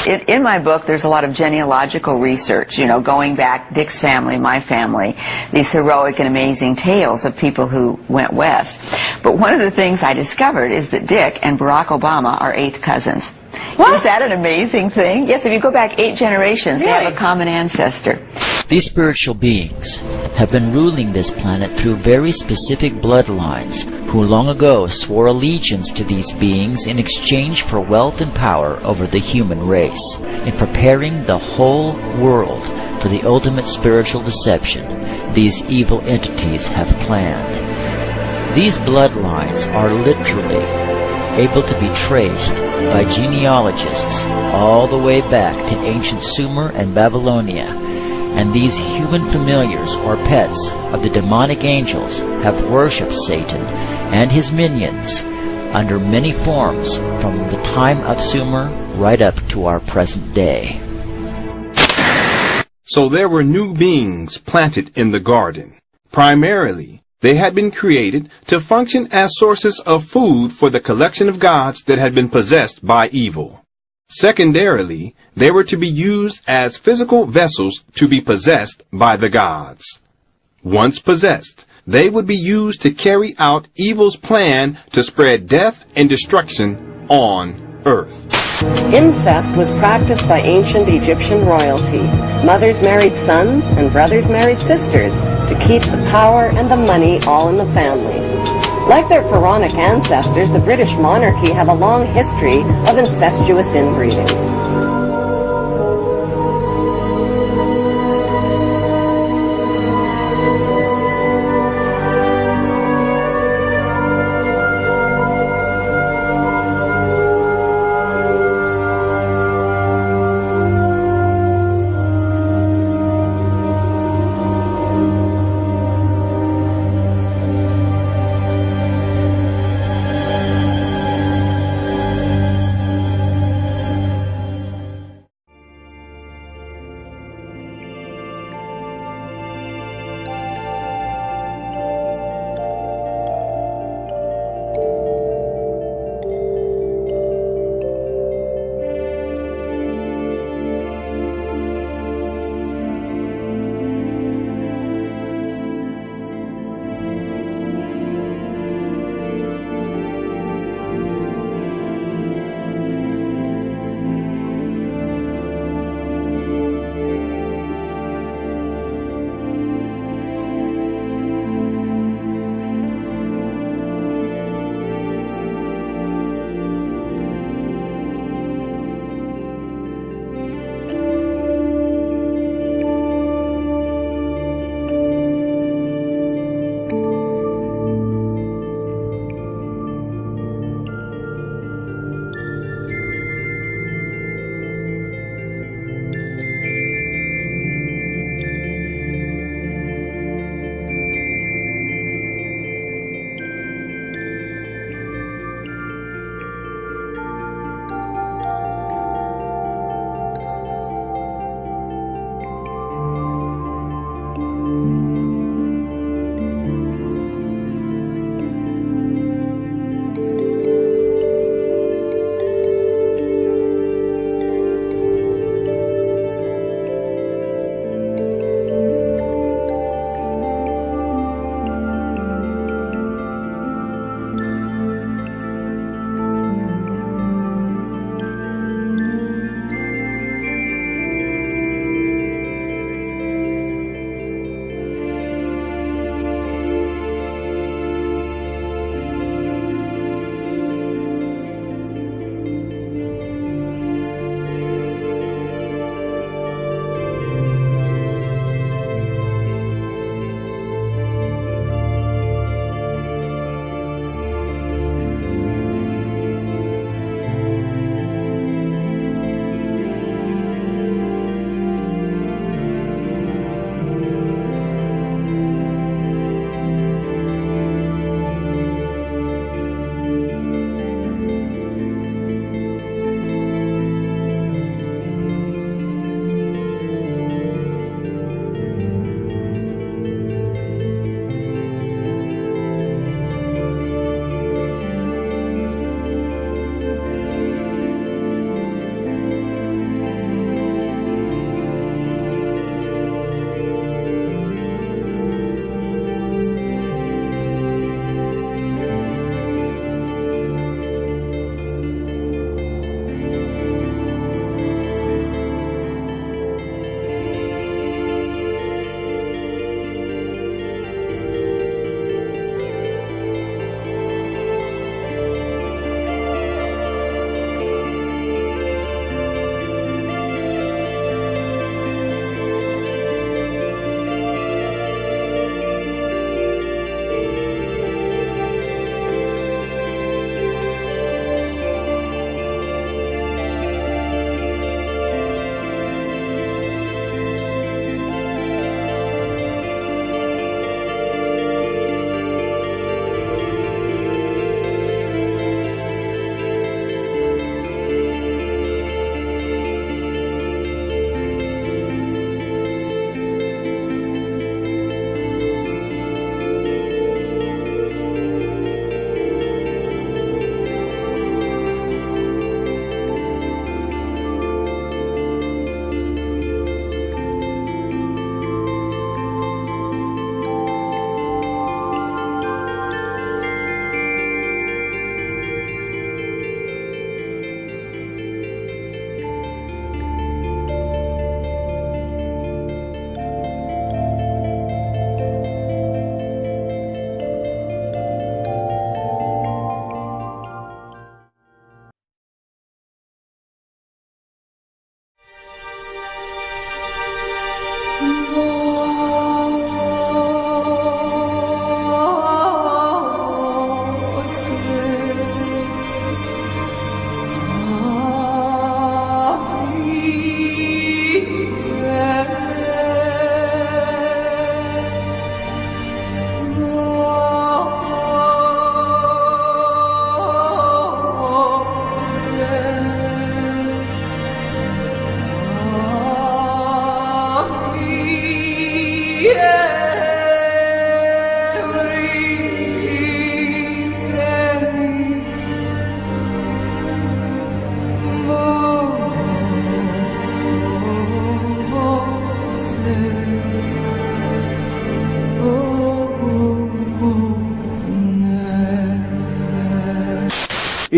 In my book, there's a lot of genealogical research, you know, going back, Dick's family, my family, these heroic and amazing tales of people who went west. But one of the things I discovered is that Dick and Barack Obama are 8th cousins. What? Is that an amazing thing? Yes, if you go back 8 generations, really? They have a common ancestor. These spiritual beings have been ruling this planet through very specific bloodlines who long ago swore allegiance to these beings in exchange for wealth and power over the human race. In preparing the whole world for the ultimate spiritual deception these evil entities have planned. These bloodlines are literally able to be traced by genealogists all the way back to ancient Sumer and Babylonia, and these human familiars or pets of the demonic angels have worshipped Satan and his minions under many forms from the time of Sumer right up to our present day. So there were new beings planted in the garden. Primarily, they had been created to function as sources of food for the collection of gods that had been possessed by evil. Secondarily, they were to be used as physical vessels to be possessed by the gods. Once possessed, they would be used to carry out evil's plan to spread death and destruction on earth. Incest was practiced by ancient Egyptian royalty. Mothers married sons and brothers married sisters to keep the power and the money all in the family. Like their pharaonic ancestors, the British monarchy have a long history of incestuous inbreeding.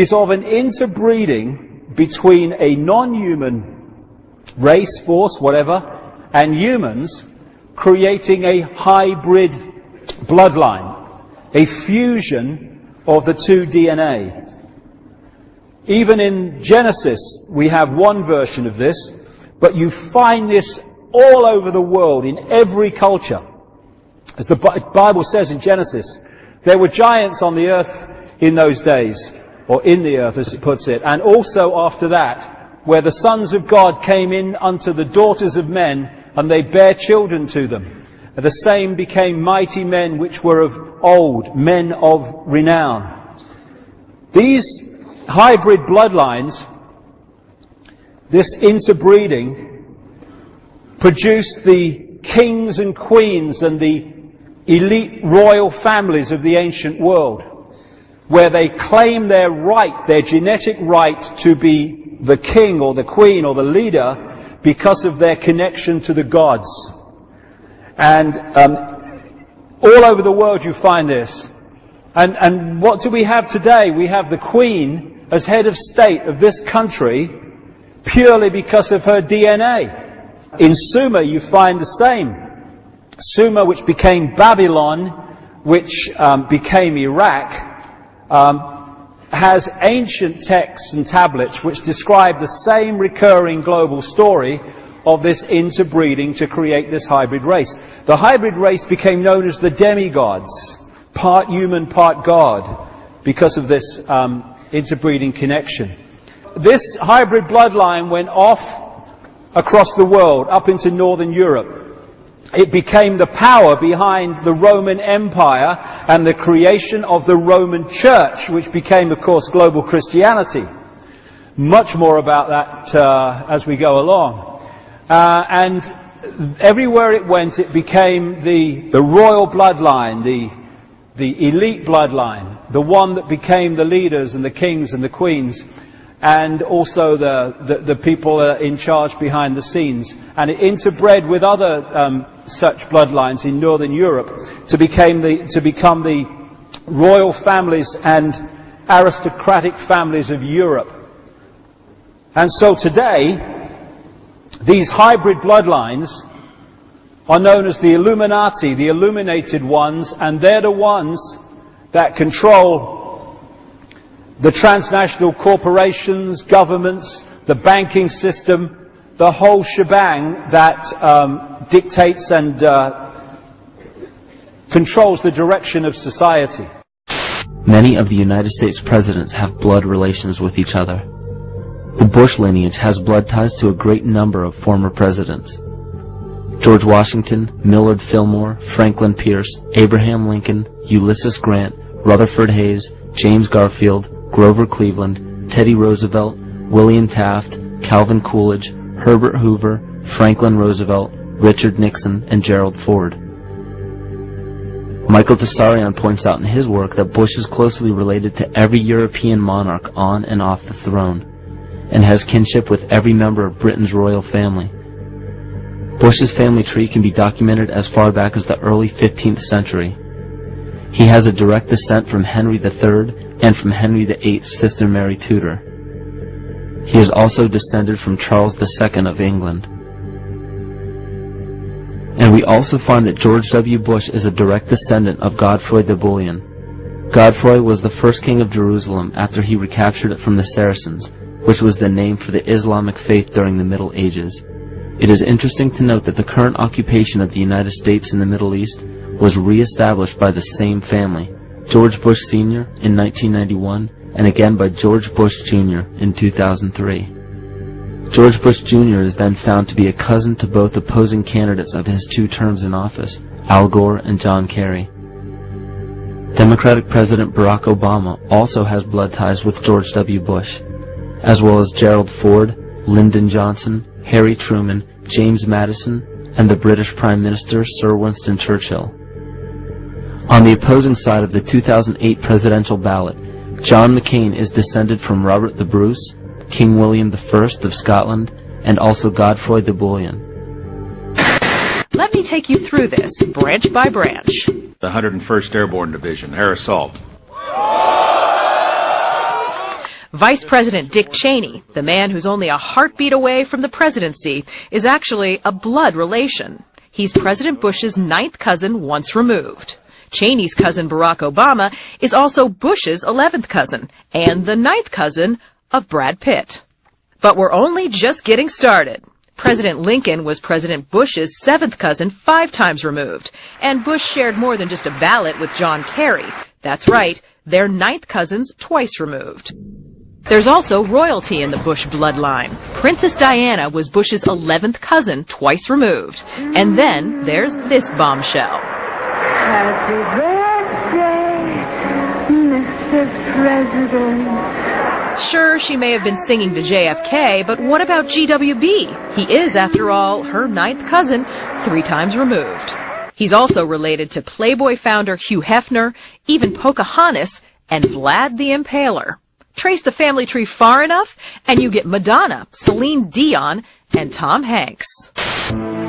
is of an interbreeding between a non-human race, force, whatever, and humans, creating a hybrid bloodline, a fusion of the two DNAs. Even in Genesis, we have one version of this, but you find this all over the world, in every culture. As the Bible says in Genesis, there were giants on the earth in those days, or in the earth as it puts it, and also after that, where the sons of God came in unto the daughters of men, and they bare children to them. And the same became mighty men which were of old, men of renown. These hybrid bloodlines, this interbreeding, produced the kings and queens and the elite royal families of the ancient world, where they claim their right, their genetic right to be the king or the queen or the leader because of their connection to the gods. And all over the world you find this. And what do we have today? We have the queen as head of state of this country purely because of her DNA. In Sumer you find the same. Sumer, which became Babylon, which became Iraq, has ancient texts and tablets which describe the same recurring global story of this interbreeding to create this hybrid race. The hybrid race became known as the demigods, part human, part God, because of this interbreeding connection. This hybrid bloodline went off across the world, up into Northern Europe. It became the power behind the Roman Empire and the creation of the Roman Church, which became, of course, global Christianity. Much more about that as we go along. And everywhere it went, it became the royal bloodline, the elite bloodline, the one that became the leaders and the kings and the queens, and also the people in charge behind the scenes. And it interbred with other such bloodlines in Northern Europe to become the royal families and aristocratic families of Europe. And so today, these hybrid bloodlines are known as the Illuminati, the illuminated ones, and they're the ones that control the transnational corporations, governments, the banking system, the whole shebang that dictates and controls the direction of society. Many of the United States presidents have blood relations with each other. The Bush lineage has blood ties to a great number of former presidents. George Washington, Millard Fillmore, Franklin Pierce, Abraham Lincoln, Ulysses Grant, Rutherford Hayes, James Garfield, Grover Cleveland, Teddy Roosevelt, William Taft, Calvin Coolidge, Herbert Hoover, Franklin Roosevelt, Richard Nixon, and Gerald Ford. Michael Tessarion points out in his work that Bush is closely related to every European monarch on and off the throne, and has kinship with every member of Britain's royal family. Bush's family tree can be documented as far back as the early 15th century. He has a direct descent from Henry III and from Henry VIII's sister Mary Tudor. He is also descended from Charles II of England. And we also find that George W. Bush is a direct descendant of Godfrey de Bouillon. Godfrey was the first king of Jerusalem after he recaptured it from the Saracens, which was the name for the Islamic faith during the Middle Ages. It is interesting to note that the current occupation of the United States in the Middle East was re-established by the same family, George Bush Sr. in 1991, and again by George Bush Jr. in 2003. George Bush Jr. is then found to be a cousin to both opposing candidates of his 2 terms in office, Al Gore and John Kerry. Democratic President Barack Obama also has blood ties with George W. Bush, as well as Gerald Ford, Lyndon Johnson, Harry Truman, James Madison, and the British Prime Minister Sir Winston Churchill. On the opposing side of the 2008 presidential ballot, John McCain is descended from Robert the Bruce, King William I of Scotland, and also Godfrey de Bouillon. Let me take you through this, branch by branch. The 101st Airborne Division, air assault. Vice President Dick Cheney, the man who's only a heartbeat away from the presidency, is actually a blood relation. He's President Bush's 9th cousin once removed. Cheney's cousin Barack Obama is also Bush's 11th cousin and the 9th cousin of Brad Pitt. But we're only just getting started. President Lincoln was President Bush's 7th cousin 5 times removed, and Bush shared more than just a ballot with John Kerry. That's right, they're 9th cousins twice removed. There's also royalty in the Bush bloodline. Princess Diana was Bush's 11th cousin twice removed. And then there's this bombshell. Happy birthday, Mr. President. Sure, she may have been singing to JFK, but what about GWB? He is, after all, her 9th cousin 3 times removed. He's also related to Playboy founder Hugh Hefner, even Pocahontas, and Vlad the Impaler. Trace the family tree far enough, and you get Madonna, Celine Dion, and Tom Hanks.